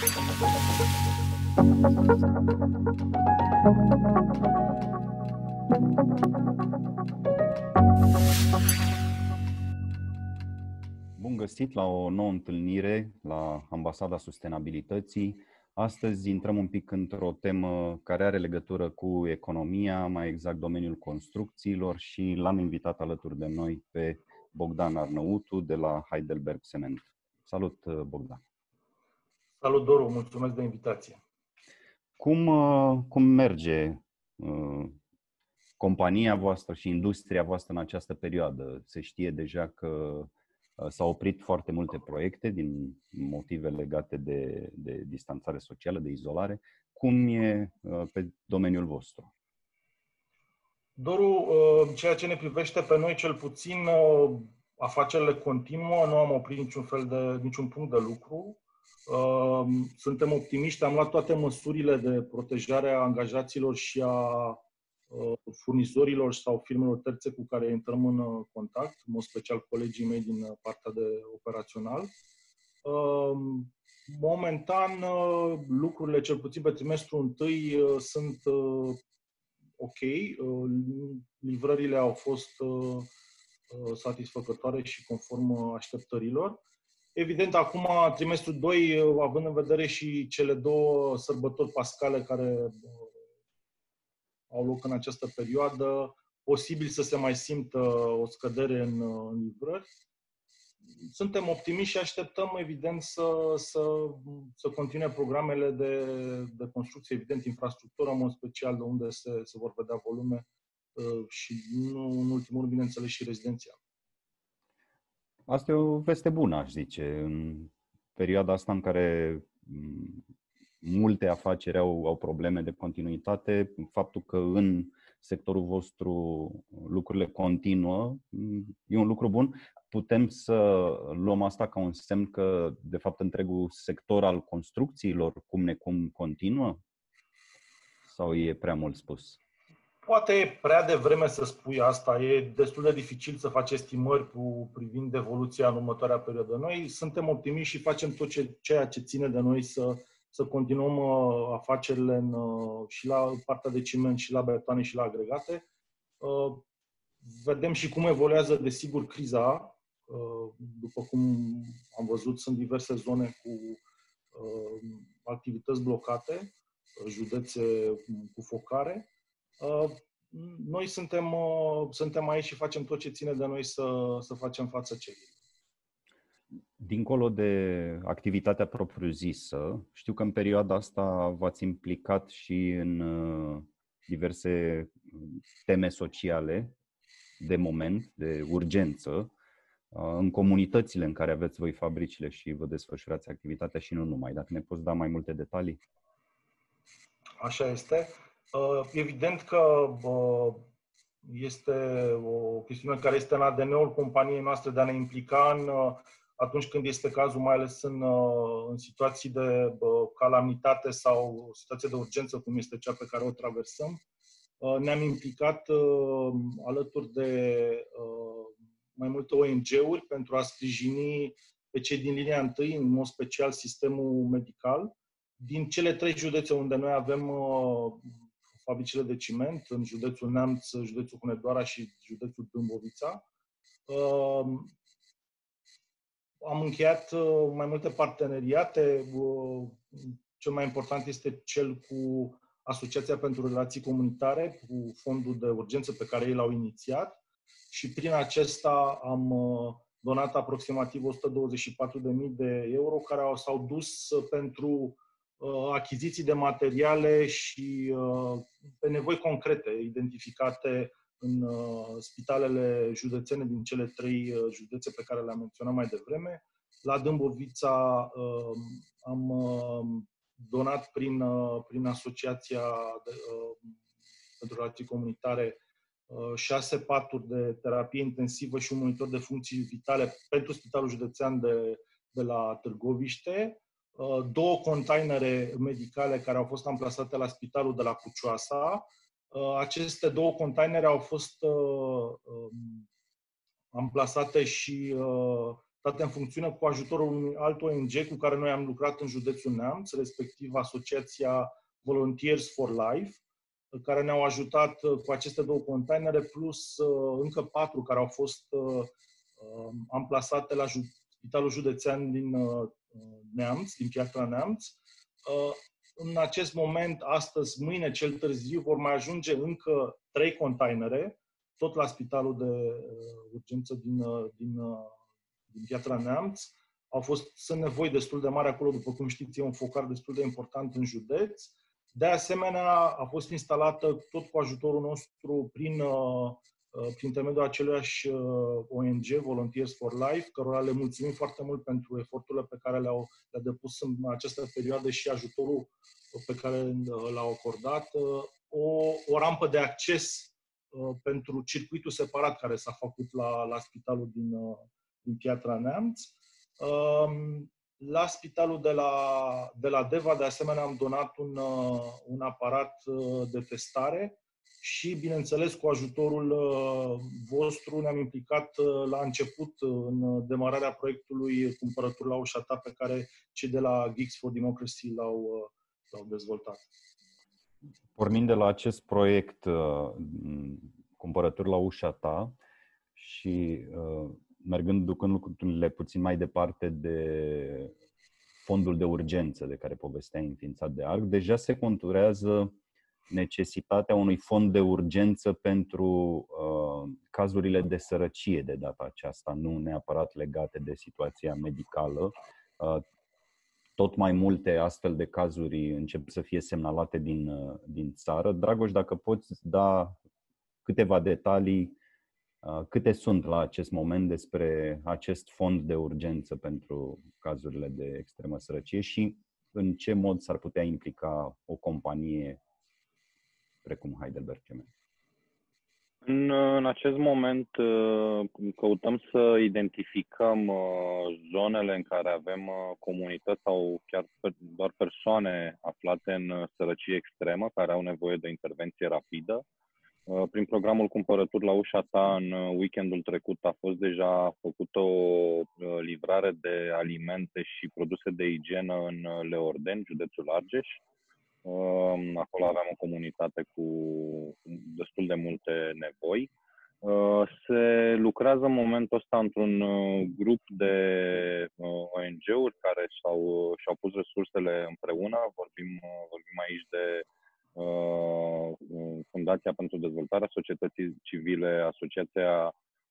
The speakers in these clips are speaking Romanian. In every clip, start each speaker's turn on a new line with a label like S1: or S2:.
S1: Bun găsit la o nouă întâlnire la Ambasada Sustenabilității. Astăzi intrăm un pic într-o temă care are legătură cu economia, mai exact domeniul construcțiilor, și l-am invitat alături de noi pe Bogdan Arnăutu de la Heidelberg Cement. Salut, Bogdan!
S2: Salut, Doru! Mulțumesc de invitație!
S1: Cum merge compania voastră și industria voastră în această perioadă? Se știe deja că s-au oprit foarte multe proiecte din motive legate de distanțare socială, de izolare. Cum e pe domeniul vostru?
S2: Doru, ceea ce ne privește pe noi, cel puțin, afacerile continuă, nu am oprit niciun punct de lucru. Suntem optimiști, am luat toate măsurile de protejare a angajaților și a furnizorilor sau firmelor terțe cu care intrăm în contact, în mod special colegii mei din partea de operațional. Momentan, lucrurile, cel puțin pe trimestrul întâi, sunt ok. Livrările au fost satisfăcătoare și conform așteptărilor. Evident, acum, trimestrul 2, având în vedere și cele două sărbători pascale care au loc în această perioadă, posibil să se mai simtă o scădere în livrări. Suntem optimiști și așteptăm, evident, să continue programele de construcție, evident, infrastructură, în mod special, de unde se vor vedea volume și, nu în ultimul rând, bineînțeles, și rezidenția.
S1: Asta e o veste bună, aș zice, în perioada asta în care multe afaceri au probleme de continuitate. Faptul că în sectorul vostru lucrurile continuă e un lucru bun. Putem să luăm asta ca un semn că, de fapt, întregul sector al construcțiilor cum continuă? Sau e prea mult spus?
S2: Poate e prea devreme să spui asta. E destul de dificil să faci estimări privind evoluția în următoarea perioadă. Noi suntem optimiști și facem tot ceea ce ține de noi să continuăm afacerile și la partea de ciment, și la betoane, și la agregate. Vedem și cum evoluează, desigur, criza. După cum am văzut, sunt diverse zone cu activități blocate, județe cu focare. Noi suntem aici și facem tot ce ține de noi să facem față cererii.
S1: Dincolo de activitatea propriu-zisă, știu că în perioada asta v-ați implicat și în diverse teme sociale de moment, de urgență, în comunitățile în care aveți voi fabricile și vă desfășurați activitatea și nu numai. Dacă ne poți da mai multe detalii?
S2: Așa este. Evident că este o chestiune care este în ADN-ul companiei noastre de a ne implica atunci când este cazul, mai ales în situații de calamitate sau situații de urgență, cum este cea pe care o traversăm. Ne-am implicat alături de mai multe ONG-uri pentru a sprijini pe cei din linia întâi, în mod special sistemul medical, din cele 3 județe unde noi avem fabricile de ciment, în județul Neamț, județul Hunedoara și județul Dâmbovița. Am încheiat mai multe parteneriate. Cel mai important este cel cu Asociația pentru Relații Comunitare, cu fondul de urgență pe care ei l-au inițiat, și prin acesta am donat aproximativ 124.000 de euro care s-au dus pentru achiziții de materiale și pe nevoi concrete identificate în spitalele județene din cele 3 județe pe care le-am menționat mai devreme. La Dâmbovița am donat prin Asociația pentru Relații Comunitare 6 paturi de terapie intensivă și un monitor de funcții vitale pentru Spitalul Județean de la Târgoviște, 2 containere medicale care au fost amplasate la Spitalul de la Cucioasa. Aceste 2 containere au fost amplasate și date în funcțiune cu ajutorul unui alt ONG cu care noi am lucrat în județul Neamț, respectiv Asociația Volunteers for Life, care ne-au ajutat cu aceste 2 containere, plus încă 4 care au fost amplasate la Spitalul Județean din Neamț, din Piatra Neamț. În acest moment, astăzi, mâine, cel târziu, vor mai ajunge încă 3 containere, tot la Spitalul de Urgență din Piatra Neamț. Sunt nevoi destul de mari acolo, după cum știți, e un focar destul de important în județ. De asemenea, a fost instalată tot cu ajutorul nostru prin intermediul aceluiași ONG, Volunteers for Life, cărora le mulțumim foarte mult pentru eforturile pe care le-a depus în această perioadă și ajutorul pe care l-au acordat, o rampă de acces pentru circuitul separat care s-a făcut la spitalul din Piatra Neamț. La spitalul de la Deva, de asemenea, am donat un aparat de testare și, bineînțeles, cu ajutorul vostru ne-am implicat la început în demararea proiectului Cumpărături la ușa ta, pe care cei de la Geeks for Democracy l-au dezvoltat.
S1: Pornind de la acest proiect Cumpărături la ușa ta și ducând lucrurile puțin mai departe de fondul de urgență de care povesteai înființat de ARC, deja se conturează necesitatea unui fond de urgență pentru cazurile de sărăcie de data aceasta, nu neapărat legate de situația medicală. Tot mai multe astfel de cazuri încep să fie semnalate din țară. Dragoș, dacă poți da câteva detalii, câte sunt la acest moment despre acest fond de urgență pentru cazurile de extremă sărăcie și în ce mod s-ar putea implica o companie precum Heidelberg Cement?
S3: În acest moment căutăm să identificăm zonele în care avem comunități sau chiar doar persoane aflate în sărăcie extremă care au nevoie de intervenție rapidă. Prin programul Cumpărături la ușa ta, în weekendul trecut a fost deja făcută o livrare de alimente și produse de igienă în Leorden, județul Argeș. Acolo aveam o comunitate cu destul de multe nevoi. Se lucrează în momentul ăsta într-un grup de ONG-uri care și-au pus resursele împreună. Vorbim aici de Fundația pentru Dezvoltarea Societății Civile, Asociația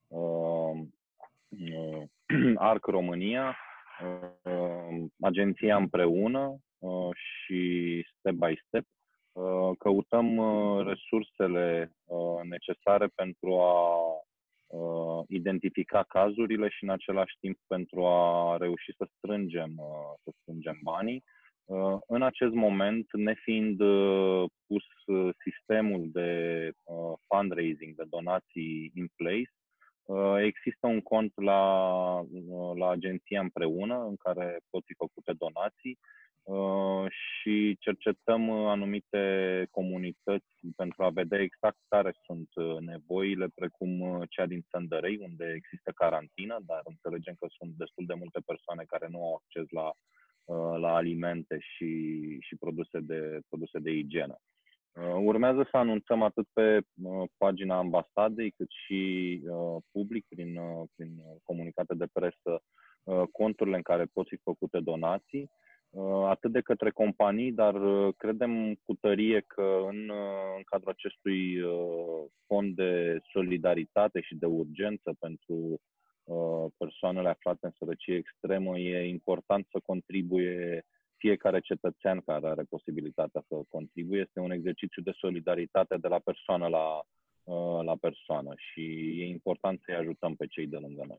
S3: ARC România, Agenția Împreună și Step by Step. Căutăm resursele necesare pentru a identifica cazurile și în același timp pentru a reuși să strângem banii. În acest moment, nefiind pus sistemul de fundraising, de donații in place, există un cont la Agenția Împreună în care pot fi făcute donații și cercetăm anumite comunități pentru a vedea exact care sunt nevoile, precum cea din Sândărei, unde există carantină, dar înțelegem că sunt destul de multe persoane care nu au acces la alimente și produse de igienă. Urmează să anunțăm atât pe pagina ambasadei, cât și public, prin comunicate de presă, conturile în care pot fi făcute donații, atât de către companii, dar credem cu tărie că în cadrul acestui fond de solidaritate și de urgență pentru persoanele aflate în sărăcie extremă, e important să contribuie fiecare cetățean care are posibilitatea să contribuie. Este un exercițiu de solidaritate de la persoană la persoană și e important să-i ajutăm pe cei de lângă noi.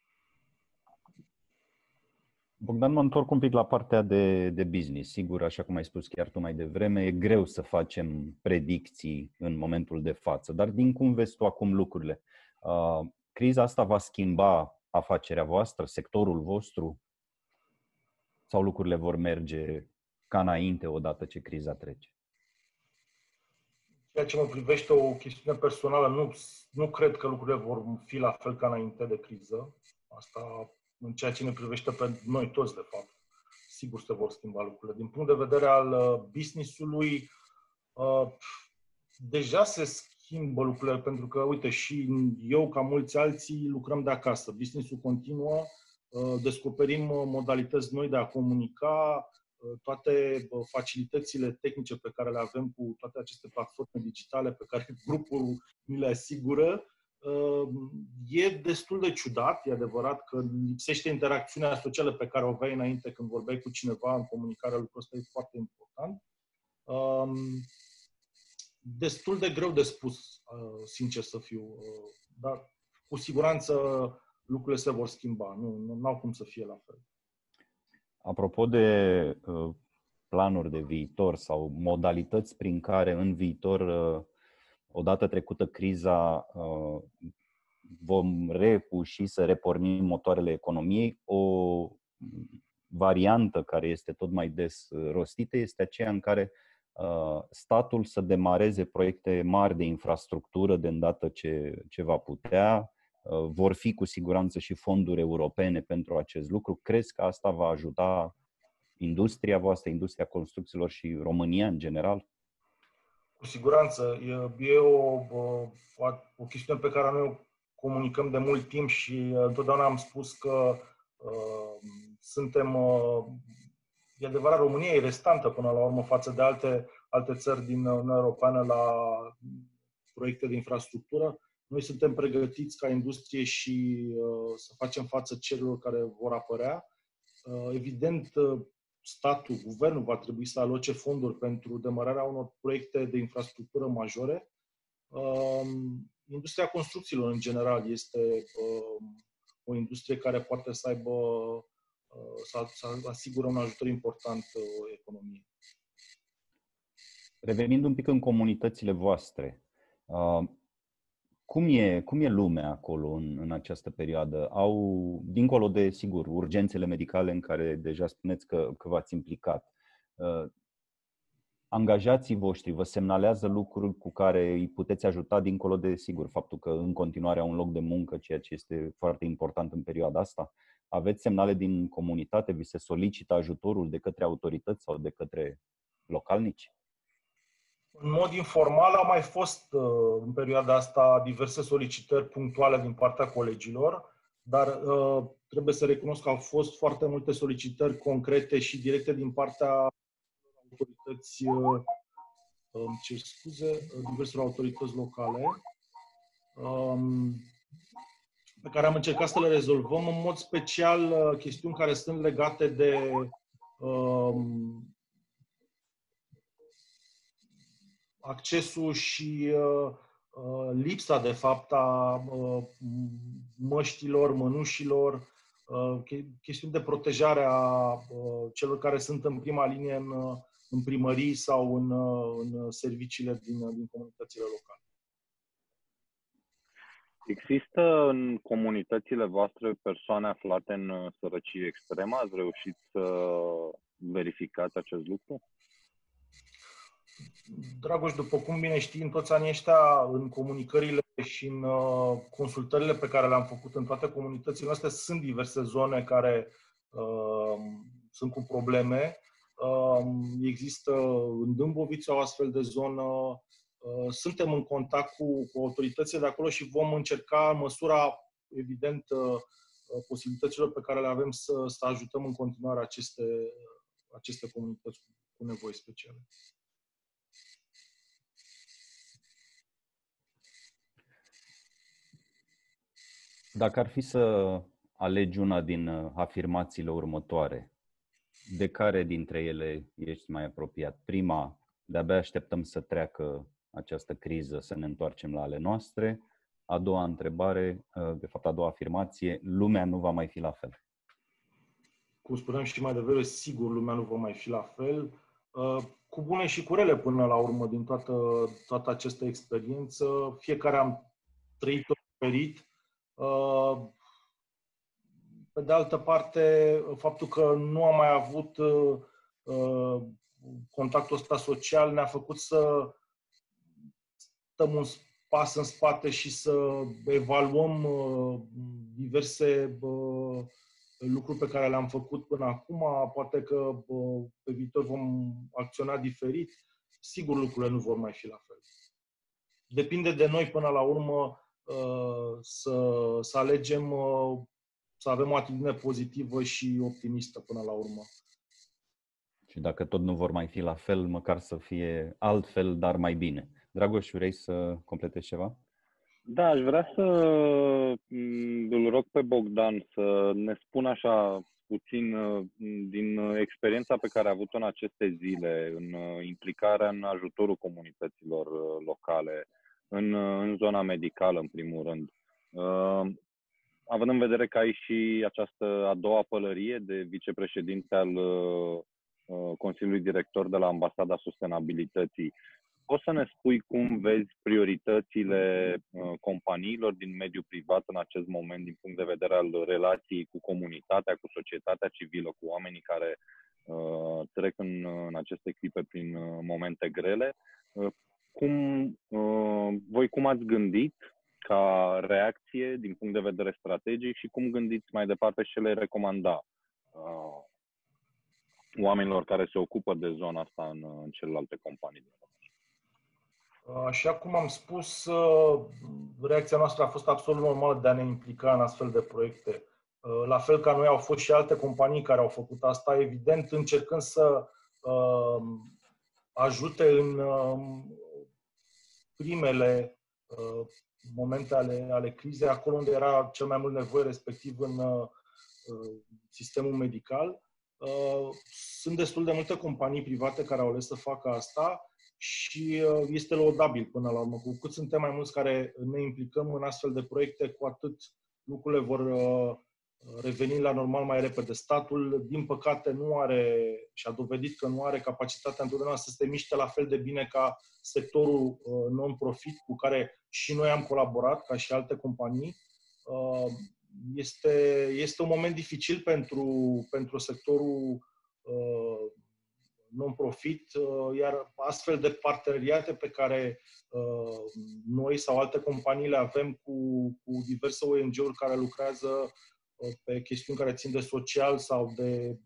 S1: Bogdan, mă întorc un pic la partea de business. Sigur, așa cum ai spus chiar tu mai devreme, e greu să facem predicții în momentul de față. Dar din cum vezi tu acum lucrurile? Criza asta va schimba afacerea voastră, sectorul vostru? Sau lucrurile vor merge ca înainte odată ce criza trece?
S2: Ceea ce mă privește o chestiune personală, nu cred că lucrurile vor fi la fel ca înainte de criză. Asta în ceea ce ne privește pe noi toți, de fapt. Sigur se vor schimba lucrurile. Din punct de vedere al business-ului, deja se schimbă lucrurile, pentru că, uite, și eu, ca mulți alții, lucrăm de acasă. Business-ul continuă, descoperim modalități noi de a comunica, toate facilitățile tehnice pe care le avem cu toate aceste platforme digitale pe care grupul ni le asigură. E destul de ciudat, e adevărat că lipsește interacțiunea socială pe care o aveai înainte când vorbeai cu cineva în comunicare, lucrul ăsta e foarte important. Destul de greu de spus, sincer să fiu, dar cu siguranță lucrurile se vor schimba, nu au cum să fie la fel.
S1: Apropo de planuri de viitor sau modalități prin care în viitor, odată trecută criza, vom reuși să repornim motoarele economiei, o variantă care este tot mai des rostită este aceea în care statul să demareze proiecte mari de infrastructură de îndată ce va putea. Vor fi cu siguranță și fonduri europene pentru acest lucru. Crezi că asta va ajuta industria voastră, industria construcțiilor și România în general?
S2: Cu siguranță. E o chestiune pe care noi o comunicăm de mult timp și întotdeauna am spus că suntem... E adevărat, România e restantă până la urmă față de alte țări din Uniunea Europeană la proiecte de infrastructură. Noi suntem pregătiți ca industrie și să facem față cererilor care vor apărea. Evident, statul, guvernul va trebui să aloce fonduri pentru demararea unor proiecte de infrastructură majore. Industria construcțiilor, în general, este o industrie care poate să asigure un ajutor important economiei.
S1: Revenind un pic în comunitățile voastre, cum e lumea acolo în această perioadă? Dincolo de, sigur, urgențele medicale în care deja spuneți că v-ați implicat, angajații voștri vă semnalează lucruri cu care îi puteți ajuta, dincolo de, sigur, faptul că în continuare au un loc de muncă, ceea ce este foarte important în perioada asta? Aveți semnale din comunitate? Vi se solicită ajutorul de către autorități sau de către localnici?
S2: În mod informal au mai fost în perioada asta diverse solicitări punctuale din partea colegilor, dar trebuie să recunosc că au fost foarte multe solicitări concrete și directe din partea diverselor autorități locale, pe care am încercat să le rezolvăm, în mod special chestiuni care sunt legate de accesul și lipsa, de fapt, a măștilor, mănușilor, chestiuni de protejare a celor care sunt în prima linie în primării sau în serviciile din comunitățile locale.
S3: Există în comunitățile voastre persoane aflate în sărăcie extremă? Ați reușit să verificați acest lucru?
S2: Dragoș, după cum bine știi, în toți anii ăștia, în comunicările și în consultările pe care le-am făcut în toate comunitățile noastre, sunt diverse zone care sunt cu probleme. Există în Dâmbovița o astfel de zonă. Suntem în contact cu autoritățile de acolo și vom încerca, în măsura, evident, posibilităților pe care le avem, să ajutăm în continuare aceste comunități cu nevoi speciale.
S1: Dacă ar fi să alegi una din afirmațiile următoare, de care dintre ele ești mai apropiat? Prima, de-abia așteptăm să treacă această criză, să ne întoarcem la ale noastre. A doua întrebare, de fapt a doua afirmație, lumea nu va mai fi la fel.
S2: Cum spuneam și mai devreme, sigur lumea nu va mai fi la fel. Cu bune și cu rele până la urmă din toată această experiență. Fiecare am trăit-o diferit. Pe de altă parte, faptul că nu am mai avut contactul ăsta social ne-a făcut să stăm un pas în spate și să evaluăm diverse lucruri pe care le-am făcut până acum, poate că pe viitor vom acționa diferit. Sigur, lucrurile nu vor mai fi la fel. Depinde de noi până la urmă să alegem să avem o atitudine pozitivă și optimistă până la urmă.
S1: Și dacă tot nu vor mai fi la fel, măcar să fie altfel, dar mai bine. Dragoș, vrei să completezi ceva?
S3: Da, aș vrea să îl rog pe Bogdan să ne spună așa puțin din experiența pe care a avut-o în aceste zile, în implicarea în ajutorul comunităților locale, în zona medicală, în primul rând. Având în vedere că ai și această a doua pălărie de vicepreședinte al Consiliului Director de la Ambasada Sustenabilității, poți să ne spui cum vezi prioritățile companiilor din mediul privat în acest moment din punct de vedere al relației cu comunitatea, cu societatea civilă, cu oamenii care trec în aceste clipe prin momente grele? Cum ați gândit ca reacție din punct de vedere strategic și cum gândiți mai departe și le recomanda oamenilor care se ocupă de zona asta în celelalte companii?
S2: Așa cum am spus, reacția noastră a fost absolut normală de a ne implica în astfel de proiecte. La fel ca noi, au fost și alte companii care au făcut asta, evident încercând să ajute în primele momente ale crizei, acolo unde era cel mai mult nevoie, respectiv în sistemul medical. Sunt destul de multe companii private care au ales să facă asta și este lăudabil până la urmă. Cu cât suntem mai mulți care ne implicăm în astfel de proiecte, cu atât lucrurile vor reveni la normal mai repede. Statul, din păcate, nu are și a dovedit că nu are capacitatea întotdeauna să se miște la fel de bine ca sectorul non-profit cu care și noi am colaborat, ca și alte companii. Este un moment dificil pentru sectorul non-profit, iar astfel de parteneriate pe care noi sau alte companii le avem cu diverse ONG-uri care lucrează pe chestiuni care țin de social sau de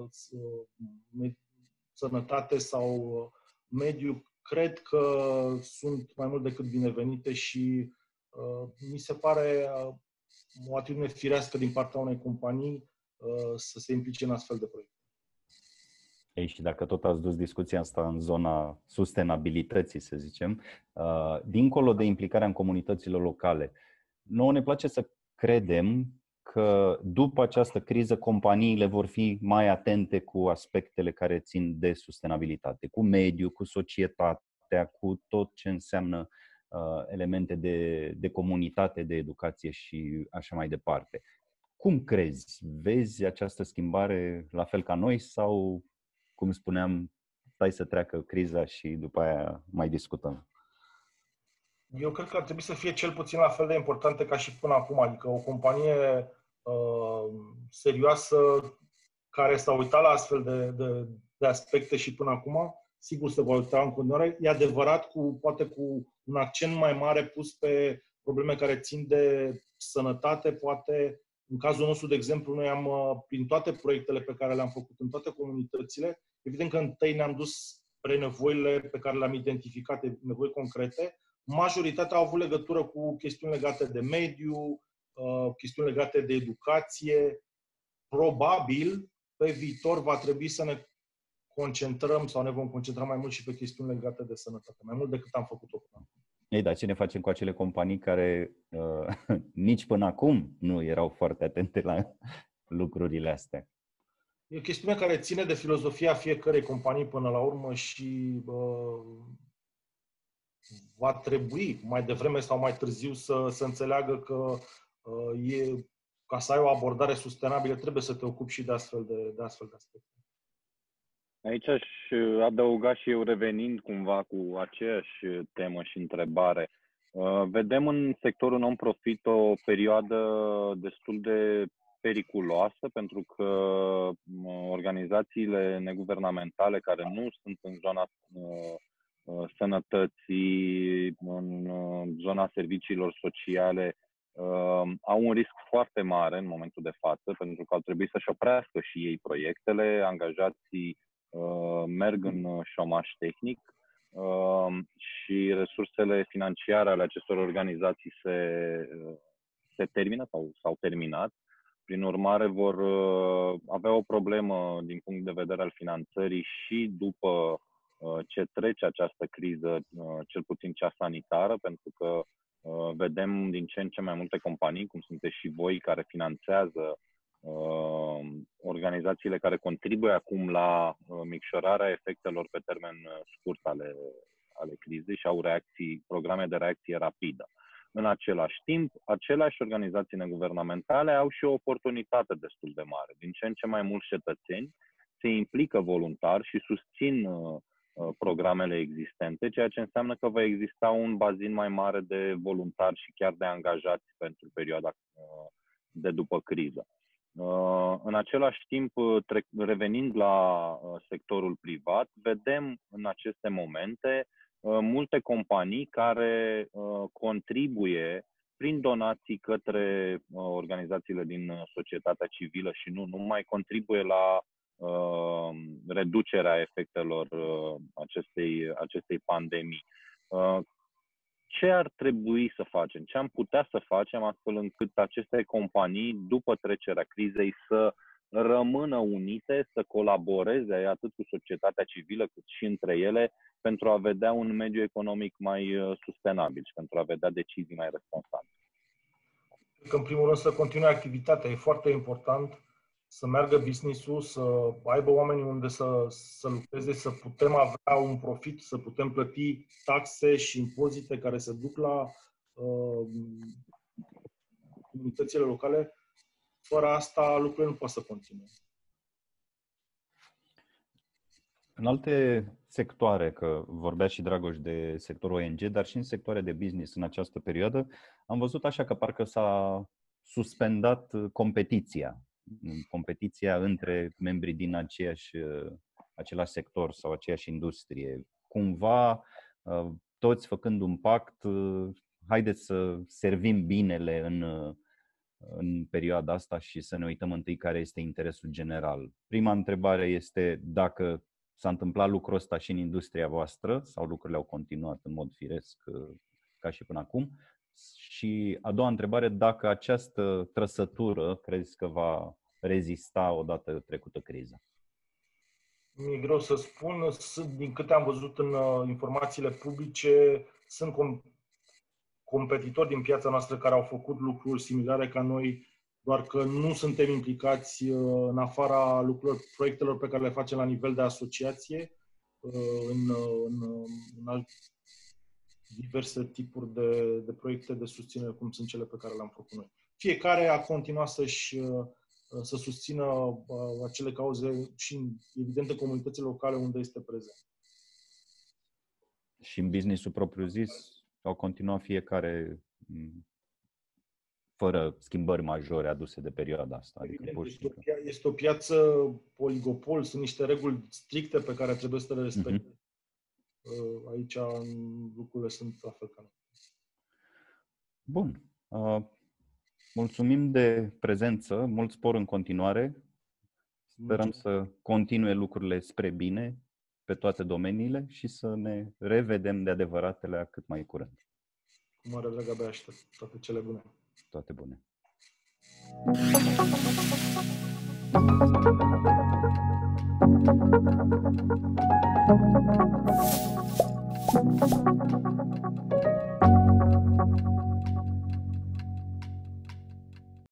S2: sănătate sau mediu, cred că sunt mai mult decât binevenite și mi se pare o atitudine firească din partea unei companii să se implice în astfel de proiecte.
S1: Ei, și dacă tot ați dus discuția asta în zona sustenabilității, să zicem, dincolo de implicarea în comunitățile locale, nouă ne place să credem că după această criză companiile vor fi mai atente cu aspectele care țin de sustenabilitate, cu mediul, cu societatea, cu tot ce înseamnă elemente de comunitate, de educație și așa mai departe. Cum crezi? Vezi această schimbare la fel ca noi sau, cum spuneam, stai să treacă criza și după aia mai discutăm?
S2: Eu cred că ar trebui să fie cel puțin la fel de importante ca și până acum. Adică o companie serioasă care s-a uitat la astfel de aspecte și până acum, sigur se va uita în continuare. E adevărat, poate cu un accent mai mare pus pe probleme care țin de sănătate. Poate, în cazul nostru, de exemplu, noi prin toate proiectele pe care le-am făcut în toate comunitățile, evident că întâi ne-am dus spre nevoile pe care le-am identificat, nevoi concrete. Majoritatea au avut legătură cu chestiuni legate de mediu, chestiuni legate de educație. Probabil, pe viitor, va trebui să ne concentrăm sau ne vom concentra mai mult și pe chestiuni legate de sănătate, mai mult decât am făcut-o până acum.
S1: Ei, dar ce ne facem cu acele companii care nici până acum nu erau foarte atente la lucrurile astea?
S2: E o chestiune care ține de filozofia fiecărei companii până la urmă și va trebui mai devreme sau mai târziu să înțeleagă că ca să ai o abordare sustenabilă trebuie să te ocupi și de astfel de aspecte.
S3: Aici aș adăuga și eu, revenind cumva cu aceeași temă și întrebare. Vedem în sectorul non-profit o perioadă destul de periculoasă, pentru că organizațiile neguvernamentale care nu sunt în zona sănătății, în zona serviciilor sociale, au un risc foarte mare în momentul de față, pentru că au trebuit să-și oprească și ei proiectele, angajații merg în șomaj tehnic și resursele financiare ale acestor organizații se termină sau s-au terminat. Prin urmare, vor avea o problemă din punct de vedere al finanțării și după ce trece această criză, cel puțin cea sanitară, pentru că vedem din ce în ce mai multe companii, cum sunteți și voi, care finanțează organizațiile care contribuie acum la micșorarea efectelor pe termen scurt ale crizei și au programe de reacție rapidă. În același timp, aceleași organizații neguvernamentale au și o oportunitate destul de mare. Din ce în ce mai mulți cetățeni se implică voluntar și susțin programele existente, ceea ce înseamnă că va exista un bazin mai mare de voluntari și chiar de angajați pentru perioada de după criză. În același timp, revenind la sectorul privat, vedem în aceste momente multe companii care contribuie prin donații către organizațiile din societatea civilă și nu numai, contribuie la reducerea efectelor acestei pandemii. Ce ar trebui să facem? Ce am putea să facem astfel încât aceste companii, după trecerea crizei, să rămână unite, să colaboreze atât cu societatea civilă cât și între ele pentru a vedea un mediu economic mai sustenabil și pentru a vedea decizii mai responsabile?
S2: Că în primul rând să continue activitatea. E foarte important să meargă business-ul, să aibă oamenii unde să lucreze, să putem avea un profit, să putem plăti taxe și impozite care se duc la comunitățile locale. Fără asta lucrurile nu pot să continue.
S1: În alte sectoare, că vorbea și Dragoș de sectorul ONG, dar și în sectoare de business în această perioadă, am văzut așa că parcă s-a suspendat competiția între membrii din același sector sau aceeași industrie. Cumva, toți făcând un pact, haideți să servim binele în perioada asta și să ne uităm întâi care este interesul general. Prima întrebare este dacă s-a întâmplat lucrul ăsta și în industria voastră sau lucrurile au continuat în mod firesc ca și până acum. Și a doua întrebare, dacă această trăsătură crezi că va rezista odată trecută criza?
S2: Mi-e greu să spun. Din câte am văzut în informațiile publice, sunt competitori din piața noastră care au făcut lucruri similare ca noi, doar că nu suntem implicați în afara proiectelor pe care le facem la nivel de asociație, în diverse tipuri de proiecte de susținere, cum sunt cele pe care le-am făcut noi. Fiecare a continuat să susțină acele cauze și, evident, în comunitățile locale unde este prezent.
S1: Și în business-ul propriu-zis au continuat fiecare fără schimbări majore aduse de perioada asta.
S2: Adică este o piață oligopol, sunt niște reguli stricte pe care trebuie să le respecte. Aici lucrurile sunt la fel ca noi.
S1: Bun. Mulțumim de prezență, mult spor în continuare. Sperăm să continue lucrurile spre bine pe toate domeniile și să ne revedem de adevăratele cât mai curând.
S2: Cu mare drag, abia aștept. Toate cele bune.
S1: Toate bune. Thank you.